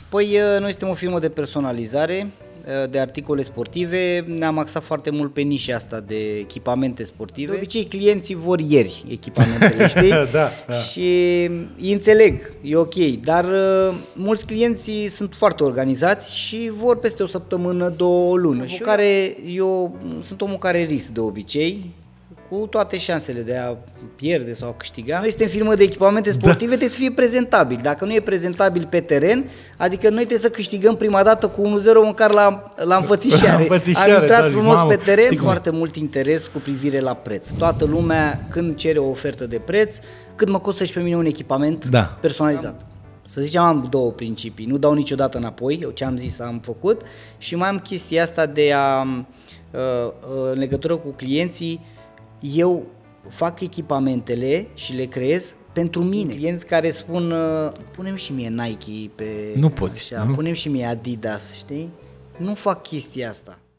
Păi noi suntem o firmă de personalizare de articole sportive, ne-am axat foarte mult pe nișa asta de echipamente sportive. De obicei clienții vor ieri echipamentele, știi? Da. Și îi înțeleg, e ok, dar mulți clienții sunt foarte organizați și vor peste o săptămână, 2 luni, și care eu sunt omul care risc de obicei, cu toate șansele de a pierde sau a câștiga. Noi suntem firmă de echipamente sportive, trebuie să fie prezentabil. Dacă nu e prezentabil pe teren, adică noi trebuie să câștigăm prima dată cu 1-0 măcar la înfățișare. Am intrat frumos pe teren, foarte mult interes cu privire la preț. Toată lumea, când cere o ofertă de preț, cât mă costă și pe mine un echipament personalizat. Să zicem, am 2 principii, nu dau niciodată înapoi, eu ce am zis am făcut, și mai am chestia asta de a, în legătură cu clienții, eu fac echipamentele și le creez pentru mine. Clienți care spun, punem și mie Nike pe... Nu poți. Așa, punem și mie Adidas, știi? Nu fac chestia asta.